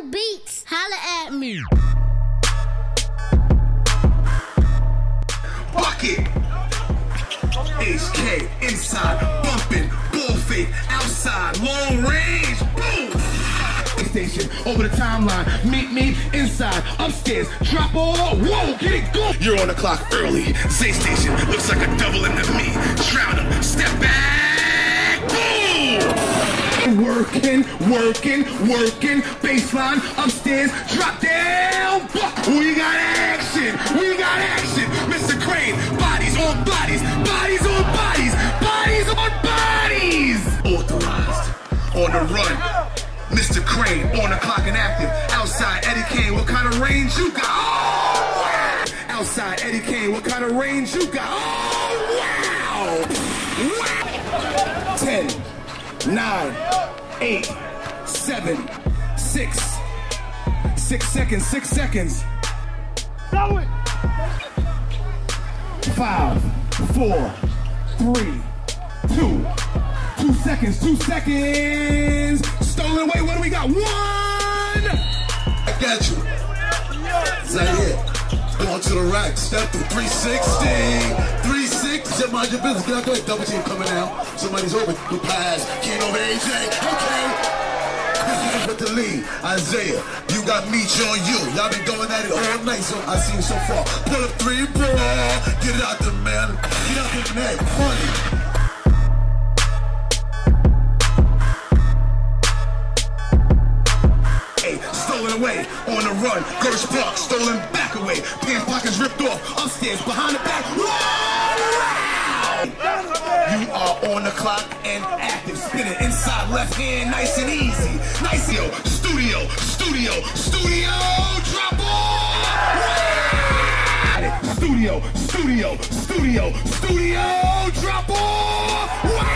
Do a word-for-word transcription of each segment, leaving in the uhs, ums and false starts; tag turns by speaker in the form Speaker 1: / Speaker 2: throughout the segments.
Speaker 1: beats, holla at me.
Speaker 2: Bucket. H K inside, bumping, bull fake, outside, long range, boom. Station over the timeline, meet me inside, upstairs, drop all, whoa, get it go. You're on the clock early. Say station looks like a double into me. Shroud him, step back, boom. Working, working, working, baseline, upstairs, drop down, buck. We got action, we got action. Mister Crane, bodies on bodies, bodies on bodies, bodies on bodies. Authorized, on the run. Mister Crane, on the clock and active. Outside, Eddie Kane, what kind of range you got? Oh, wow. Outside, Eddie Kane, what kind of range you got? Oh, wow. Wow. Ten, nine, eight, seven, six, six seconds, six seconds. Throw it. Five, four, three, two, two seconds, two seconds. Stolen away, what do we got? One! I got you. Zaire, going to the rack, step to three sixty. three sixty, just mind your business. Get out there, double team coming out. Somebody's over the pass. Keen over A J. Okay. Chris with the lead. Isaiah, you got Meech on you. Y'all been going at it all night, so I seen so far. Pull up three ball. Get it out there, man. Get out there, man. Funny. Stolen away, on the run, Gersh Park, stolen back away, pants pockets ripped off, upstairs, behind the back, wow! You are on the clock and active, spinning inside left hand, nice and easy, nice, yo, studio, studio, studio, drop ball! Wow! Studio, studio, studio, studio, drop ball!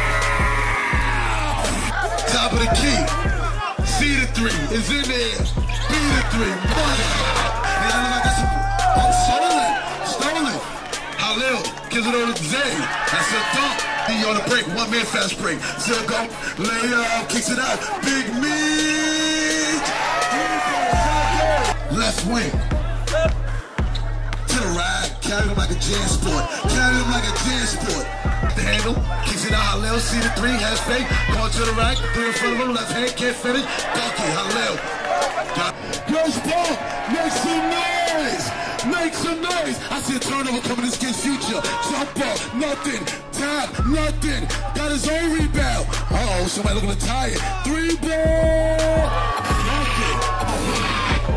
Speaker 2: Wow! Top of the key. C the three is in there. B the three, money. And I like this. Oh, stolen, stolen. Halil gives it over to Zay. That's a dunk. D on the break, one man fast break. Zay go, lay up, kicks it out. Big Meech. Left wing. To the right, carry him like a jam sport. Carry him like a jam sport. The handle, kicks it out, Halil, see the three, has fake, going to the right, three in front of him, left hand, can't finish, Bucky, Halil. Gersh ball, make some noise, make some noise. I see a turnover coming in this kid's future. Jump ball, nothing, tap, nothing, got his own rebound. Uh-oh, somebody looking to tie it. Three ball, nothing.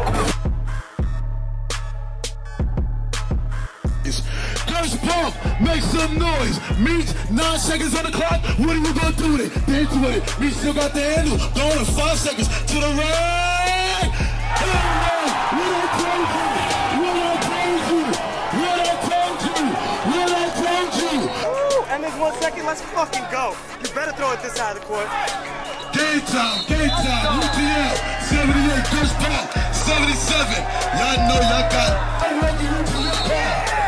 Speaker 2: Gersh Pump, make some noise. Meech, nine seconds on the clock. What are you gonna do with it? Dance with it. Meech still got the handle. Going in five seconds to the right. What I told you? What I told you? What I told you? What I told you?
Speaker 3: Woo! And there's one second. Let's fucking go. You better throw it this side of the court.
Speaker 2: Game time, game time. U T L, seventy-eight. Gersh Pump, seventy-seven. Y'all know y'all got. I'm ready, U T L.